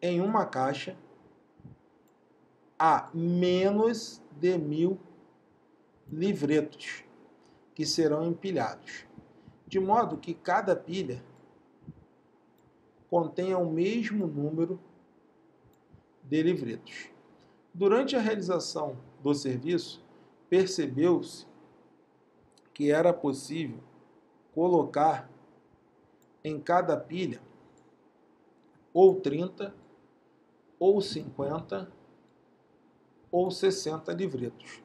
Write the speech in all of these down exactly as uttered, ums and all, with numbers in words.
em uma caixa há menos de mil livretos que serão empilhados, de modo que cada pilha contenha o mesmo número de livretos. Durante a realização do serviço, percebeu-se que era possível colocar em cada pilha ou trinta, ou cinquenta, ou sessenta livretos,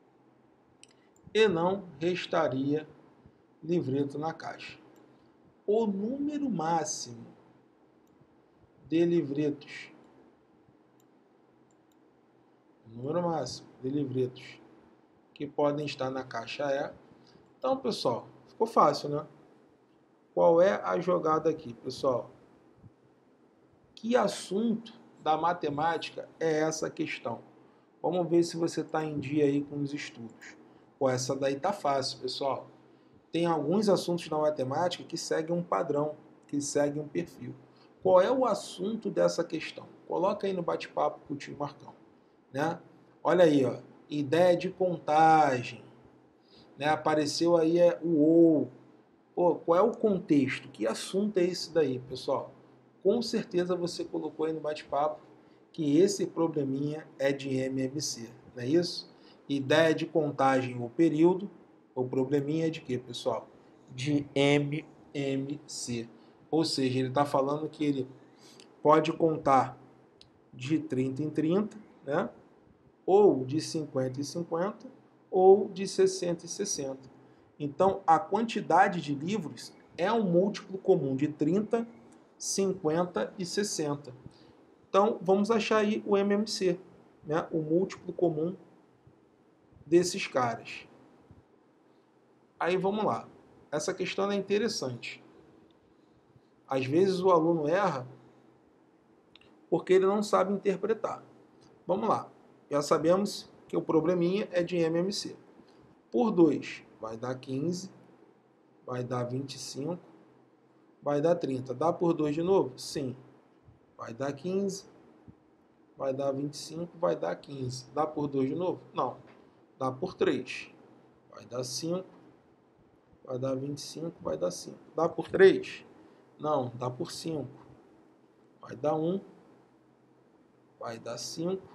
e não restaria livreto na caixa. O número máximo de livretos, o número máximo de livretos que podem estar na caixa é... Então, pessoal, ficou fácil, né? Qual é a jogada aqui, pessoal? Que assunto da matemática é essa questão? Vamos ver se você está em dia aí com os estudos. Pô, essa daí tá fácil, pessoal. Tem alguns assuntos na matemática que seguem um padrão, que seguem um perfil. Qual é o assunto dessa questão? Coloca aí no bate-papo com o tio Marcão, né? Olha aí, ó, ideia de contagem, né? Apareceu aí é, o ou. Pô, qual é o contexto? Que assunto é esse daí, pessoal? Com certeza você colocou aí no bate-papo que esse probleminha é de M M C, não é isso? Ideia de contagem ou período, o probleminha é de quê, pessoal? De M M C. Ou seja, ele está falando que ele pode contar de trinta em trinta, né? Ou de cinquenta em cinquenta, ou de sessenta em sessenta. Então, a quantidade de livros é um múltiplo comum de trinta, cinquenta e sessenta. Então, vamos achar aí o M M C, né? O múltiplo comum desses caras. Aí, vamos lá. Essa questão é interessante. Às vezes o aluno erra porque ele não sabe interpretar. Vamos lá. Já sabemos que o probleminha é de M M C. Por dois vai dar quinze, vai dar vinte e cinco, vai dar trinta. Dá por dois de novo? Sim. Vai dar quinze, vai dar vinte e cinco, vai dar quinze. Dá por dois de novo? Não. Dá por três. Vai dar cinco, vai dar vinte e cinco, vai dar cinco. Dá por três? Não. Dá por cinco. Vai dar um, vai dar cinco,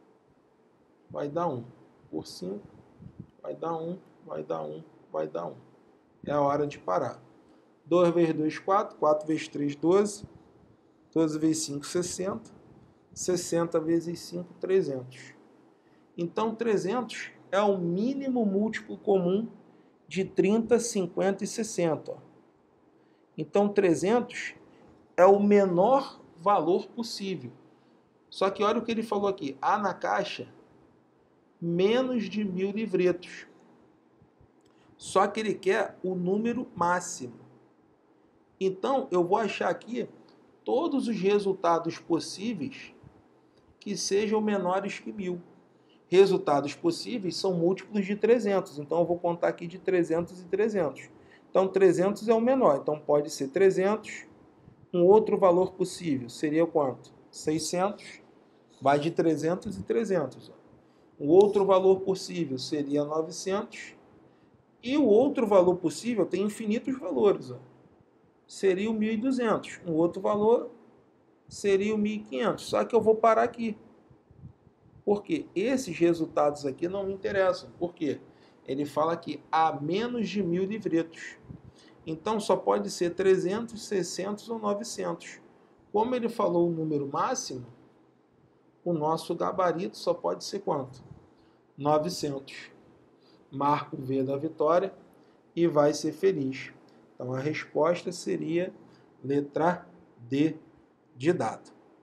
vai dar um. Por cinco, vai dar um, vai dar um, vai dar um. É a hora de parar. dois vezes dois, quatro. quatro vezes três, doze. doze vezes cinco, sessenta. sessenta vezes cinco, trezentos. Então, trezentos é o mínimo múltiplo comum de trinta, cinquenta e sessenta. Ó. Então, trezentos é o menor valor possível. Só que olha o que ele falou aqui. Há na caixa menos de mil livretos. Só que ele quer o número máximo. Então, eu vou achar aqui todos os resultados possíveis que sejam menores que mil. Resultados possíveis são múltiplos de trezentos. Então, eu vou contar aqui de trezentos e trezentos. Então, trezentos é o menor. Então, pode ser trezentos. Um outro valor possível seria quanto? seiscentos. Vai de trezentos e trezentos. Um outro valor possível seria novecentos. E o outro valor possível tem infinitos valores. Ó. Seria o mil e duzentos. Um outro valor seria o mil e quinhentos. Só que eu vou parar aqui. Porque esses resultados aqui não me interessam. Por quê? Ele fala que há menos de mil livretos. Então, só pode ser trezentos, seiscentos ou novecentos. Como ele falou o número máximo, o nosso gabarito só pode ser quanto? novecentos. Marca o V da vitória e vai ser feliz. Então, a resposta seria letra D de dado.